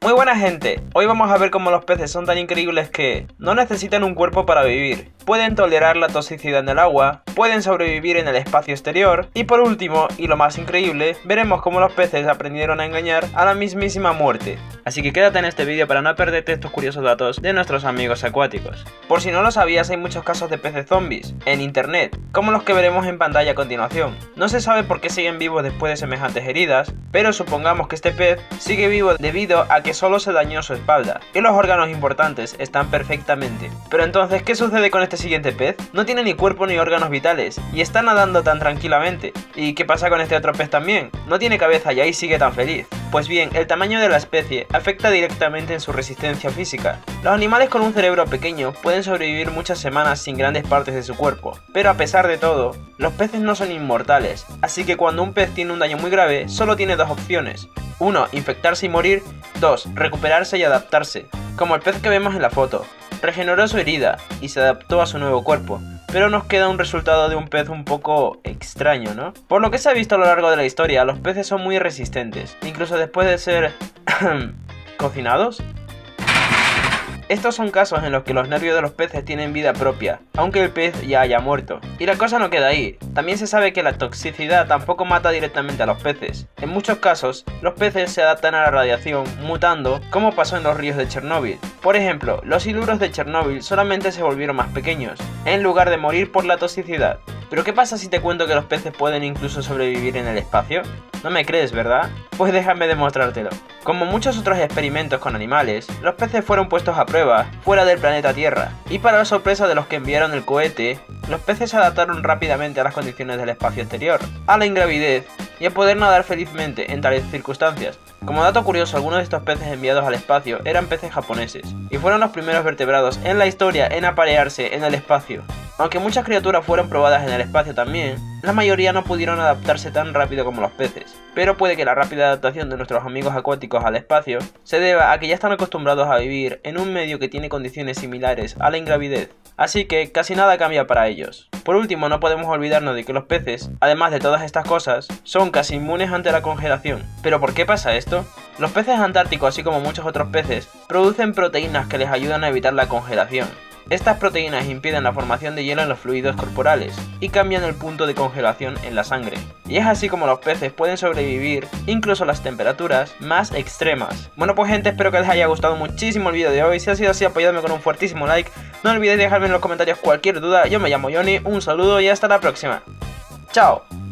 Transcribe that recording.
Muy buena gente, hoy vamos a ver cómo los peces son tan increíbles que no necesitan un cuerpo para vivir, pueden tolerar la toxicidad en el agua, pueden sobrevivir en el espacio exterior y por último, y lo más increíble, veremos cómo los peces aprendieron a engañar a la mismísima muerte. Así que quédate en este vídeo para no perderte estos curiosos datos de nuestros amigos acuáticos. Por si no lo sabías, hay muchos casos de peces zombies en internet, como los que veremos en pantalla a continuación. No se sabe por qué siguen vivos después de semejantes heridas, pero supongamos que este pez sigue vivo debido a que solo se dañó su espalda y los órganos importantes están perfectamente. Pero entonces, ¿qué sucede con este siguiente pez? No tiene ni cuerpo ni órganos vitales y está nadando tan tranquilamente. ¿Y qué pasa con este otro pez también? No tiene cabeza y ahí sigue tan feliz. Pues bien, el tamaño de la especie afecta directamente en su resistencia física. Los animales con un cerebro pequeño pueden sobrevivir muchas semanas sin grandes partes de su cuerpo, pero a pesar de todo, los peces no son inmortales, así que cuando un pez tiene un daño muy grave, solo tiene dos opciones. 1. Infectarse y morir. 2. Recuperarse y adaptarse. Como el pez que vemos en la foto. Regeneró su herida y se adaptó a su nuevo cuerpo, pero nos queda un resultado de un pez un poco extraño, ¿no? Por lo que se ha visto a lo largo de la historia, los peces son muy resistentes, incluso después de ser cocinados. Estos son casos en los que los nervios de los peces tienen vida propia, aunque el pez ya haya muerto. Y la cosa no queda ahí, también se sabe que la toxicidad tampoco mata directamente a los peces. En muchos casos, los peces se adaptan a la radiación, mutando, como pasó en los ríos de Chernóbil. Por ejemplo, los siluros de Chernóbil solamente se volvieron más pequeños, en lugar de morir por la toxicidad. ¿Pero qué pasa si te cuento que los peces pueden incluso sobrevivir en el espacio? No me crees, ¿verdad? Pues déjame demostrártelo. Como muchos otros experimentos con animales, los peces fueron puestos a prueba fuera del planeta Tierra, y para la sorpresa de los que enviaron el cohete, los peces se adaptaron rápidamente a las condiciones del espacio exterior, a la ingravidez y a poder nadar felizmente en tales circunstancias. Como dato curioso, algunos de estos peces enviados al espacio eran peces japoneses, y fueron los primeros vertebrados en la historia en aparearse en el espacio. Aunque muchas criaturas fueron probadas en el espacio también, la mayoría no pudieron adaptarse tan rápido como los peces, pero puede que la rápida adaptación de nuestros amigos acuáticos al espacio se deba a que ya están acostumbrados a vivir en un medio que tiene condiciones similares a la ingravidez, así que casi nada cambia para ellos. Por último, no podemos olvidarnos de que los peces, además de todas estas cosas, son casi inmunes ante la congelación. ¿Pero por qué pasa esto? Los peces antárticos, así como muchos otros peces, producen proteínas que les ayudan a evitar la congelación. Estas proteínas impiden la formación de hielo en los fluidos corporales y cambian el punto de congelación en la sangre. Y es así como los peces pueden sobrevivir incluso a las temperaturas más extremas. Bueno pues gente, espero que les haya gustado muchísimo el vídeo de hoy. Si ha sido así, apoyadme con un fuertísimo like. No olvidéis dejarme en los comentarios cualquier duda. Yo me llamo Johnny, un saludo y hasta la próxima. ¡Chao!